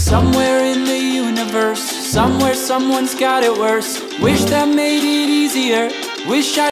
Somewhere in the universe, somewhere someone's got it worse. Wish that made it easier. Wish I